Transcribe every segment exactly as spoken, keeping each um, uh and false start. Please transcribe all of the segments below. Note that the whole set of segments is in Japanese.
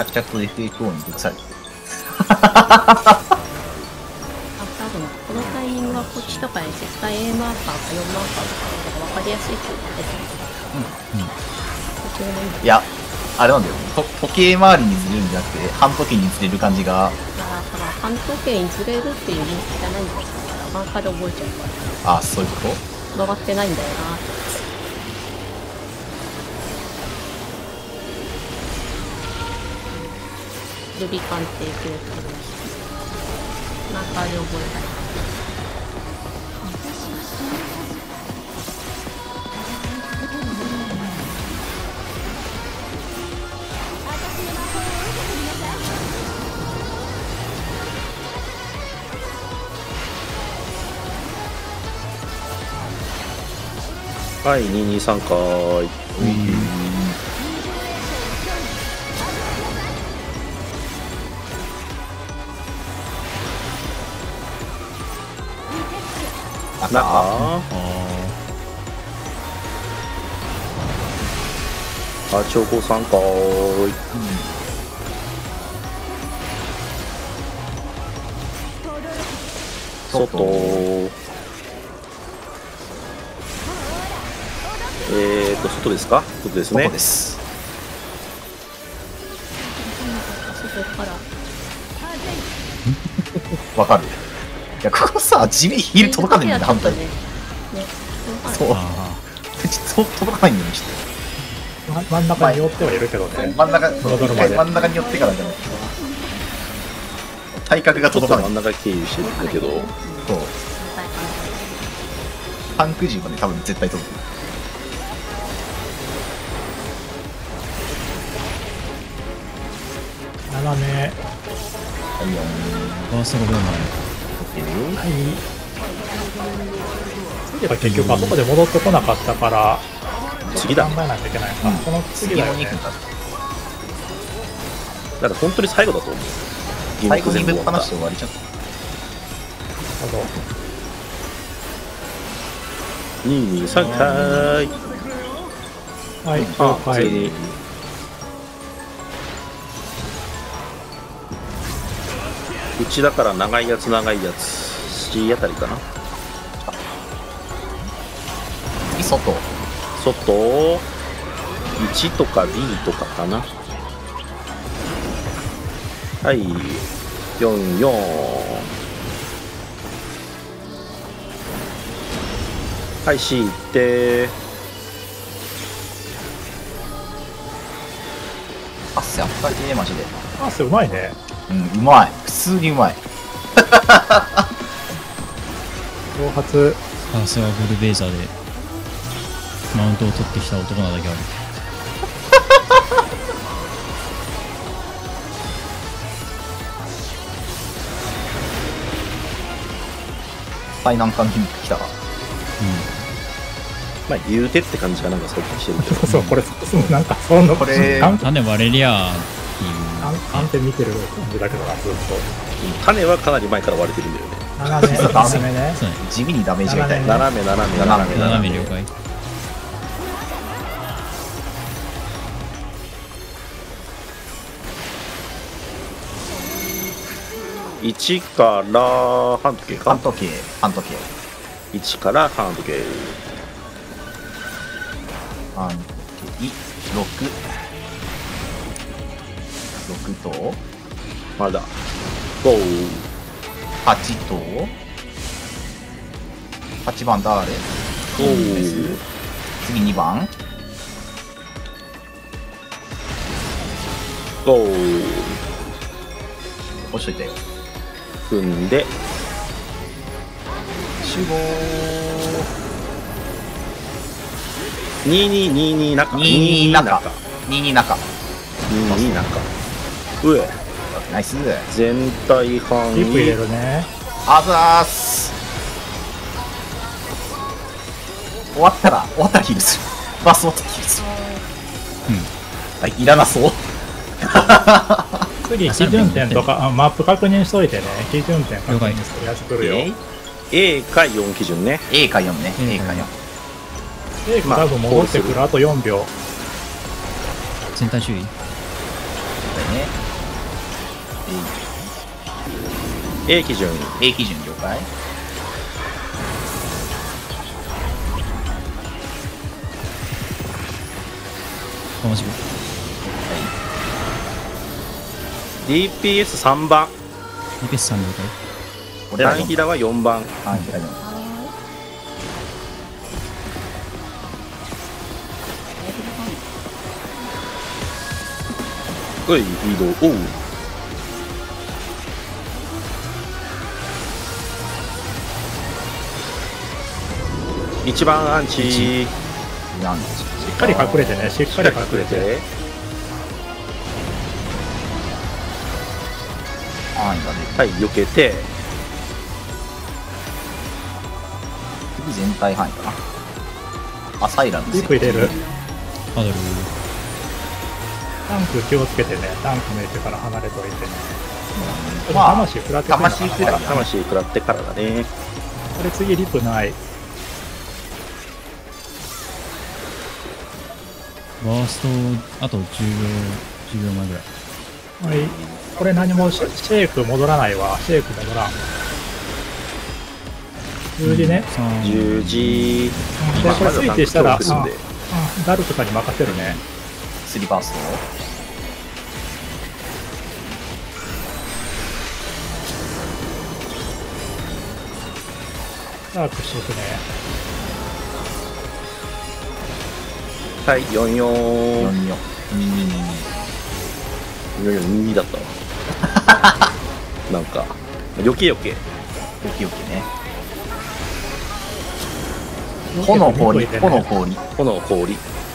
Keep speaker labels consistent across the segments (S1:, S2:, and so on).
S1: 着々と エフエフオー に毒されてる。
S2: あ、多分このタイミングはこっちとかで絶対 A マーカーかよんマーカーとかが分かりやすいって言ってた。うん。うん。
S1: いや、あれなんだよ。と時計回りにずれるんじゃなくて、半時計にずれる感じが。
S2: だから半時計にずれるっていう認識じゃないんだよ。マーカーで覚えちゃうから。
S1: ああ、そういうこと？
S2: 転がってないんだよな。ルビ鑑定系マーカーで覚えたり。
S3: はい、にひゃくにじゅうさんかーい。
S1: 赤
S3: 中
S4: あ
S3: あ、チョコさんかーい。外。えーと、外ですか？外ですね。
S1: 外です。
S2: 外から
S1: わかる。いや、ここさ、地味ヒール届かないんだよね、反対に。
S2: ね。ね。
S1: そう。
S4: あ
S1: 実届かないんだよね、ちょっ
S5: ま真ん中に寄ってはいるけど
S1: と。
S5: ね。
S1: 真ん中、
S5: ドロドロまで
S1: 一回真ん中に寄ってからじゃないと。体格が
S3: ちょっ
S1: 届かない。
S3: と真ん中経由してるんだけど、
S1: そう。タンク銃はね、多分絶対届く。
S5: 斜め。
S1: はいよ
S4: あ、ファーストがどうなる？
S1: ーん。
S5: はい。次は結局あそこで戻ってこなかったから
S3: 次だね。
S5: 考えないといけないか。
S1: うん
S5: この次
S1: 次の
S5: だよね
S1: にふん。だ。
S3: だから本当に最後だと思う。
S1: 最後にぶっ
S3: 全部
S1: 放して終わりじゃん。
S5: なるほど。
S3: にひゃくにじゅうさんかーい。
S5: はい、
S3: あ、
S5: 了解。
S3: 普通に。うちだから長いやつ長いやつ C あたりかな。
S1: 次、外。
S3: 外いちとか B とかかな。はい、よんよん。はい、C 行って。
S1: あっせ、あったけー、マジで。
S5: あ、それうまいね。
S1: うん、うまい。普通にうまい。
S5: 挑発。
S4: さすがゴルベーザーでマウントを取ってきた男なだけある。
S1: 最難関に来たか。
S3: まあ言うてって感じがなんか最近してるけど。
S5: そうそう、これ、そうなんか、その、
S1: これ
S5: なん
S4: 種割れりゃーっていう。
S5: 安定見てる感じだけどな、ずっ
S3: 種はかなり前から割れてるんだよね。
S5: と。斜め、斜めね。
S4: そうね。
S1: 地味にダメージが痛い。
S5: 斜
S3: 斜め斜め
S1: 斜め
S3: 斜め
S4: 斜め了解。
S3: いちから半時計か
S1: 半時計、半時計。
S3: いちから半時計。
S1: 半時計、ろく。ろくと、
S3: まだご
S1: はちと、はちばん誰？
S3: おー
S1: 次にばん。
S3: ご
S1: 押しといたよ。
S3: 踏んで
S1: 集合。
S3: にににに中
S1: にに中。にに中。
S3: にに中うえ
S1: ナイス。
S3: 全体範
S5: リップ入れ
S3: 囲
S5: るね。
S1: あざーす。終わったら、終わったらヒールする。バース終わったらヒールする。はい、いらなそう。
S5: 次、基準点とか、あマップ確認しといてね。基準点確認してやつ来るよ。
S1: え
S3: A かよん基準ね。
S1: A かよんね。
S4: うん
S1: A かよん。
S5: A が多分戻ってくる。あとよんびょう。
S4: 全体注意。
S1: ね。
S3: A 基準。
S1: A 基準了解。
S4: かまじく。
S3: ディーピーエスさんばん。
S4: リペスさん了解。
S1: 俺ら
S3: ダンヒラはよんばん。
S1: あ、ひらよん。
S3: おい、移動。おう。一番アンチ。し
S1: なん
S5: しっかり隠れてね、しっかり隠れて。
S3: て。
S1: あ、いいだね。
S3: はい、避けて。
S1: 次全体範囲かな。あ、サイランです
S5: リ
S1: よ。
S5: プ入れる。
S4: ハドル。
S5: タンク気をつけてね、タンクの位置から離れといてね。
S1: まあ
S5: 魂食らってくるのかな
S1: 魂食らい
S3: 魂食らってからだね。
S5: これ次リプない。
S4: バースト、あとじゅうびょう、じゅうびょうまえぐらい。
S5: はい。これ何もシェシェイク戻らないわ。シェイク戻らん。十字ね。
S4: さん
S3: 十字。
S5: で、これスイッチしたら、あ
S3: まだタンク来るんで
S5: あダルとかに任せるね。
S1: スリーバースト。
S5: ダークしとくね。
S3: はい、よんよん。
S1: よんよん。にににに。
S3: よんよんにだったわ。なんか、余計余計。
S1: よきよきね。炎氷、炎氷。
S3: 炎氷。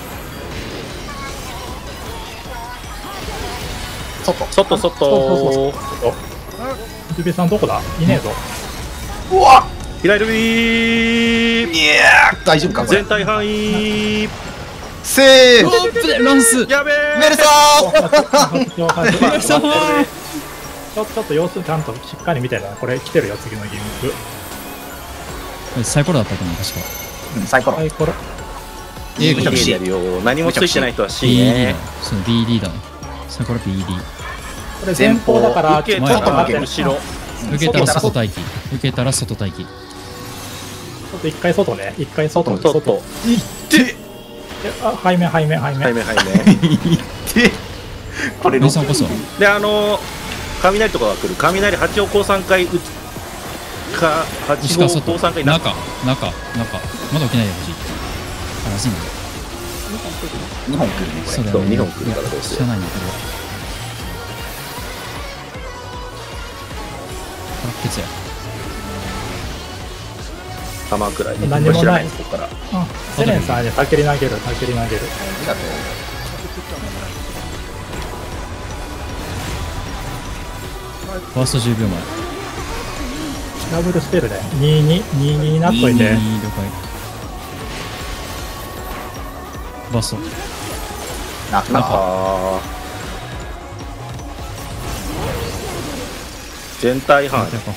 S1: 外。
S3: 外
S5: そうそう
S3: 外。
S5: そう。ジビさんどこだいねえぞ。
S1: うわ
S3: ヒライルビー。
S1: いやー、大丈夫かこれ
S3: 全。体範囲。
S1: セーフ。
S4: ランス
S3: やべえ。
S1: メルさー
S5: ちょ
S4: メルさん
S5: ちょちょっと様子ちゃんとしっかり見てね。これ来てるよ、次のギミック。
S4: サイコロだったかな、確か。
S1: うん、サイコロ
S5: は。い、これ。
S4: A
S3: が
S4: が
S3: B でやるよ。何もついてない人は C
S4: ビーディー
S3: ね
S4: だ。。そう、ビーディー だね。サイコロ ビーディー。
S5: これ前方だから、
S3: 受け
S4: 前
S3: たら
S1: 前
S3: 後ろ。
S4: 受けたら外待機。受けたら外待機。
S5: ちょっと一回外ね。一回外、
S3: 外。
S5: 外。
S1: いって
S5: えあ、背面、背面、背面。
S3: はいめはいめ。
S1: いってこれ
S4: メルさんこそ。
S3: で、あの、雷とかが来る。雷はちをこうさんかい打つか、
S4: 石川
S3: はちをこうさんかいな。
S4: 中、中、中。まだ起きないでほしい。あ、らしいんだ。
S1: にほん来るねこれ。
S4: そうだよね。
S3: そうにほん来るからどうせ
S4: 知らないんだけど。白血や。
S3: 玉くらい。
S5: 何もない
S3: これ知らないですここから。
S5: うんセレンさんにたけり投げる、たけり投げる。
S1: ありがとう。
S4: ファーストじゅうびょうまえ。
S5: ダブルスペルでにに、ににになっといて。
S4: に了解。バースト。
S1: 中中。
S3: あー全体範囲。
S1: 大丈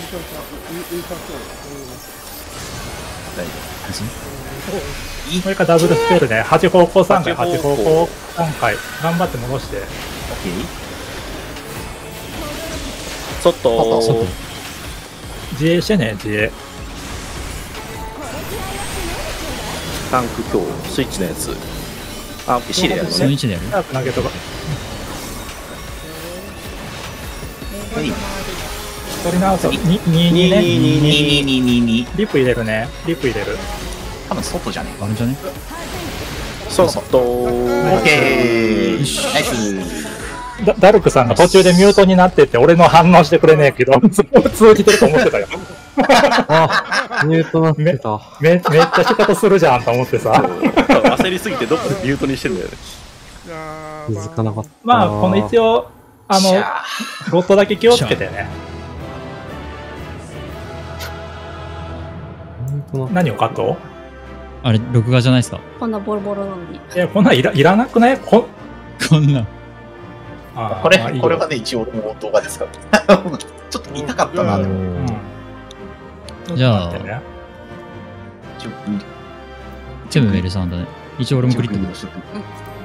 S5: これからダブルスペルではち方向さんかい、はち
S3: はち方向
S5: 方向さんかい。頑張って戻して。
S1: 夫。オッケー。
S3: 外。
S4: 外。
S5: 自衛してね、自衛。
S3: タンク強スイッチのやつ。あ、C でやるのね。
S4: その位置でやる
S5: 早く投げとか。
S1: はい。
S5: 取り直す。に、に、に
S3: に
S5: ね。
S3: にに
S1: にににに。
S5: リプ入れるね。リプ入れる。
S1: 多分外じゃねえか。
S4: あるんじゃね
S3: 外。
S1: オッケー。ナイス。
S5: ダダルクさんが途中でミュートになってって俺の反応してくれねえけど、通じてると思ってたよ。
S6: あ、ミュートなってた。
S5: めめっちゃ仕方するじゃんと思ってさ。
S3: 焦りすぎてどっかでミュートにしてんだよね。
S6: 気づかなかった。
S5: まあ、この一応、あの
S1: し、ゃ
S5: ゴッドだけ気をつけてね。
S6: ミュートな
S5: 何をカット
S4: あれ、録画じゃないですか。
S2: こんなボロボロなのに。
S5: いや、こんなんいらいらなくないこ
S4: こんな。
S5: あー
S1: これ
S5: まあいいよ
S1: これはね一応動画ですから。ちょっと痛かったな。でも
S5: うん
S4: じゃあ
S5: ちょっと待ってね
S1: 一応
S4: 全部メルさんだね。一応俺もクリット。
S1: 一応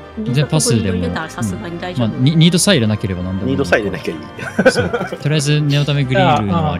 S4: 全然パスでも、
S2: 入れたらさすがに大丈夫。
S4: まあ、ニニードさえ入れなければ何でもいい。
S3: ニードさえ入れなきゃいい。
S4: そうとりあえず念のためグリールのあ